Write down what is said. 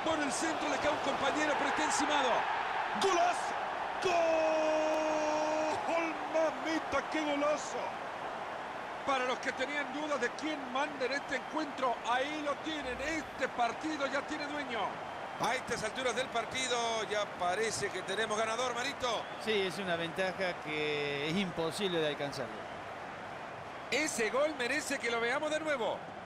Por el centro le cae un compañero, pero está encimado. ¡Golazo! ¡Gol! ¡Mamita, qué golazo! Para los que tenían dudas de quién manda en este encuentro, ahí lo tienen. Este partido ya tiene dueño. A estas alturas del partido ya parece que tenemos ganador, Marito. Sí, es una ventaja que es imposible de alcanzarlo. Ese gol merece que lo veamos de nuevo.